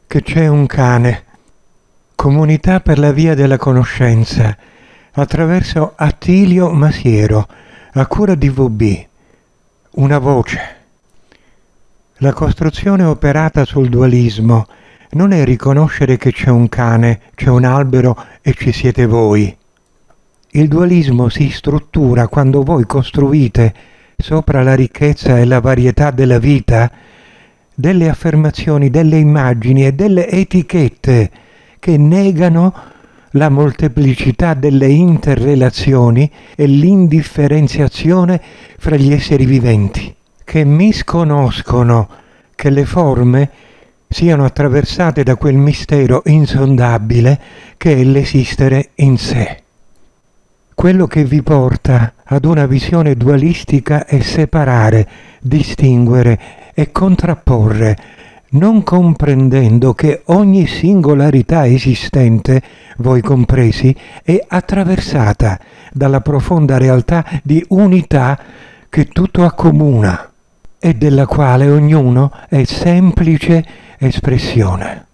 che c'è un cane. Comunità per la via della conoscenza, attraverso Attilio Masiero, a cura di VB. Una voce. La costruzione operata sul dualismo non è riconoscere che c'è un cane, c'è un albero e ci siete voi. Il dualismo si struttura quando voi costruite, sopra la ricchezza e la varietà della vita, delle affermazioni, delle immagini e delle etichette che negano la molteplicità delle interrelazioni e l'indifferenziazione fra gli esseri viventi, che misconoscono che le forme siano attraversate da quel mistero insondabile che è l'esistere in sé. Quello che vi porta ad una visione dualistica è separare, distinguere e contrapporre, non comprendendo che ogni singolarità esistente, voi compresi, è attraversata dalla profonda realtà di unità che tutto accomuna e della quale ognuno è semplice espressione.